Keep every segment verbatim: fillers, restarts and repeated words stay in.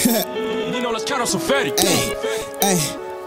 You know, let's count on some fatty. Hey, hey.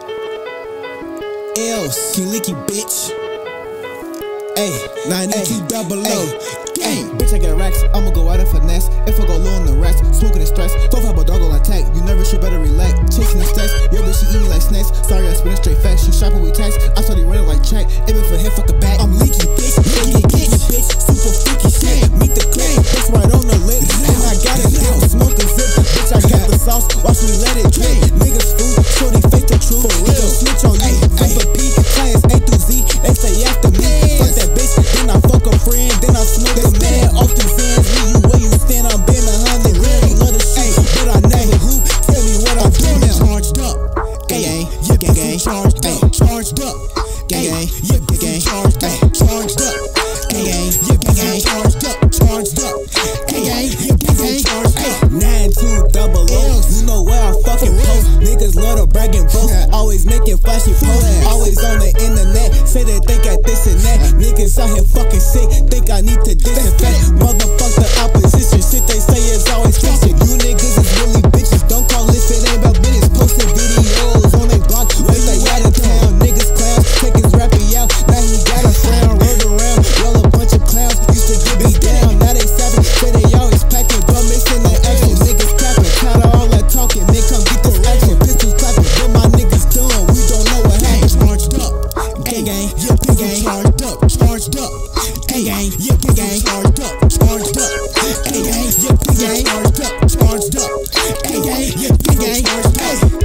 L's, Leeky, bitch. Hey, ninety-two double O. Hey, bitch, I get racks. I'ma go out and finesse. If I go low on the racks, smoking the stress. Go have a dog on attack. You nervous, you better relax. Chasing the stacks. Yo, bitch, she eat me like snacks. Sorry, I spin it straight fast. She shopping with tax. I started running like track. Even for head, fuck the back. I'm leaky, bitch. Leaky, bitch, bitch. Super freaky shit. Meet the clip. That's right on the lip. And I got it now. Smoke a zip. Bitch, I got the sauce. Watch me let it drip. Niggas fool. Shorty fake the truth. For real. Snitch on you. F a P. Class A through Z. They stay after me. Fuck that bitch. Then I fuck a friend. Then I smoke the man off the fans. Me, you where you stand. I'm been a hundred. Really love the shit. But I never who. Tell me what I'm doing now. Charged up. Gang, yeah, gang, gang. Charged up. Charged up. Gang, yeah, gang. Charged up. Charged up. Gang, yeah, gang. Charged up. Charged up. Gang, yeah, gang. Charged up. Nine two double O. You know where I fucking post. Niggas love to brag and boast. Always making flashy posts. Always on the internet. Say they think I this and that. Niggas out here fucking sick. Think I need to disinfect. Motherfuck the opposition. Shit they say is always fiction. You niggas is really bitches. Don't call this it ain't about business. Posting videos on they block. Wait they out of town. Niggas clowns. Take his rappy out. Now he got a frown. Rode around. Y'all a bunch of clowns. Used to get me down. Now they savage. Say they always packing. But missing the action. Niggas clapping. Tired of all that talking. Then come get this action. Pistols clapping. What my niggas doing? We don't know what happened. Charged up. Gang gang. Yeah, gang. Charged up. Charged up. Gang gang. Yeah, gang. Charged up. Charged up. Gang gang. Yeah, gang. Charged up. Charged up. Gang gang. Yeah, gang. Charged up.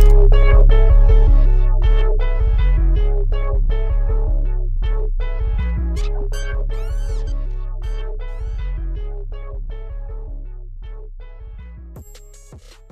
You